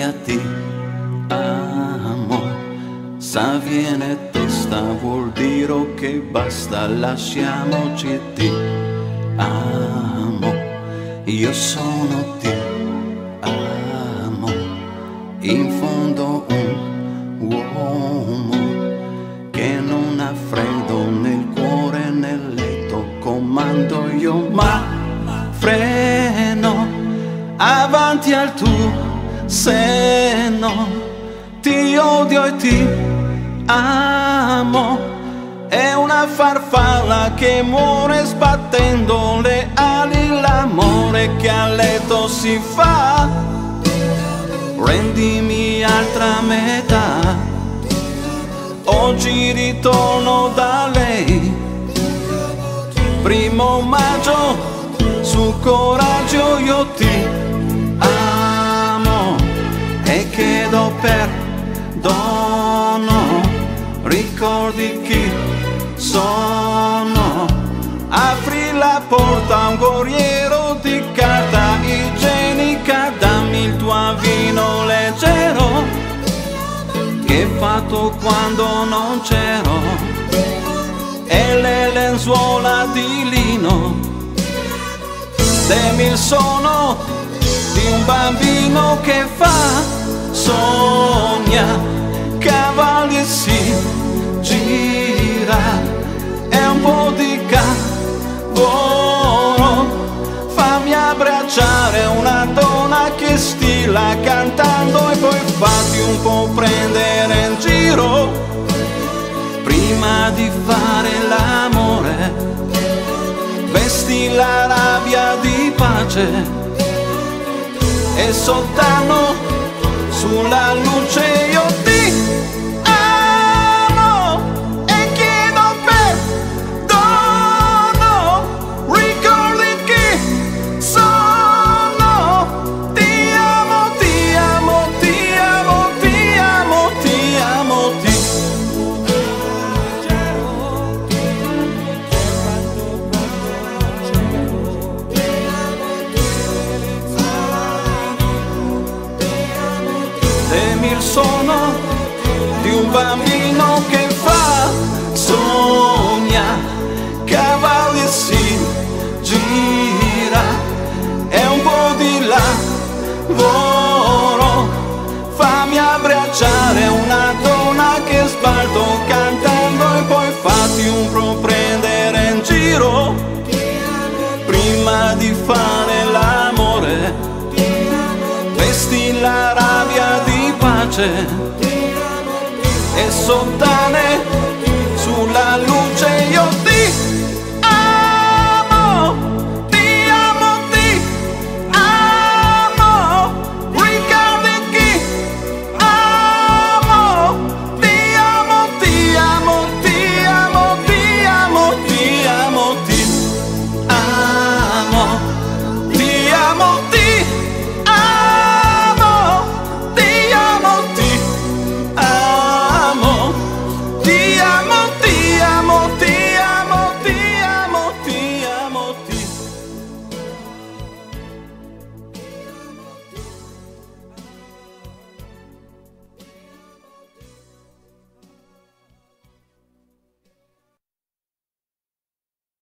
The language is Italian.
via ti amo. Se viene testa vuol dire che basta, lasciamoci, ti amo. Io sono ti amo, in fondo un uomo che non ha freddo nel cuore, nel letto comando io, ma freno avanti al tuo seno. Ti odio e ti amo, è una farfalla che muore sbattendo le ali, l'amore che a letto si fa. Rendimi altra metà, oggi ritorno da lei. 1° maggio, su coraggio io ti amo e chiedo perdono. Ricordi chi sono, apri la porta a un guerriero di carta igienica, dammi il tuo vino leggero che hai fatto quando non c'ero, e le lenzuola di lino. Dammi il suono di un bambino che fa, sogna, cavalli e si gira, è un po' di cavolo. Fammi abbracciare una donna che stila cantando e poi fatti un po' prendere in giro. Prima di fare l'amore, vesti la rabbia di pace e soltanto sulla luce io ti amo e chiedo perdono. Ricordi chi sono, ti amo, ti amo, ti amo, ti amo, ti amo, ti Dammi il suono di un bambino che fa, sogna, cavalli e si gira, è un po' di lavoro. Fammi abbracciare una donna che sbalto cantando e poi fatti un po' prendere in giro. Prima di fare l'amore, vesti la rabbia di pace e sottane sulla luce io